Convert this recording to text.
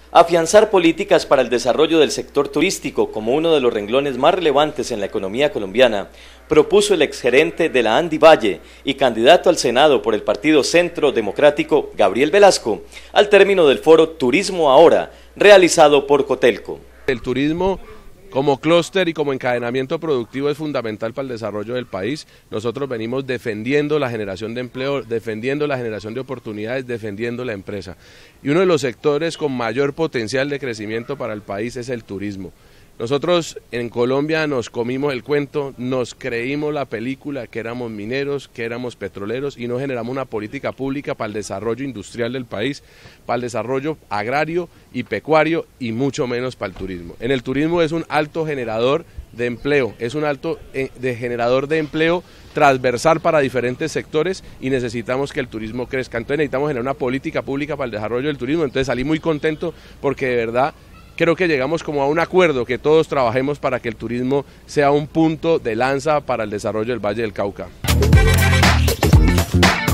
Afianzar políticas para el desarrollo del sector turístico como uno de los renglones más relevantes en la economía colombiana, propuso el exgerente de la Andi Valle y candidato al Senado por el Partido Centro Democrático, Gabriel Velasco, al término del foro Turismo Ahora, realizado por Cotelco. El turismo como clúster y como encadenamiento productivo es fundamental para el desarrollo del país. Nosotros venimos defendiendo la generación de empleo, defendiendo la generación de oportunidades, defendiendo la empresa. Y uno de los sectores con mayor potencial de crecimiento para el país es el turismo. Nosotros en Colombia nos comimos el cuento, nos creímos la película que éramos mineros, que éramos petroleros y no generamos una política pública para el desarrollo industrial del país, para el desarrollo agrario y pecuario y mucho menos para el turismo. En el turismo es un alto generador de empleo, es un alto generador de empleo transversal para diferentes sectores y necesitamos que el turismo crezca. Entonces necesitamos generar una política pública para el desarrollo del turismo. Entonces salí muy contento porque de verdad creo que llegamos como a un acuerdo que todos trabajemos para que el turismo sea un punto de lanza para el desarrollo del Valle del Cauca.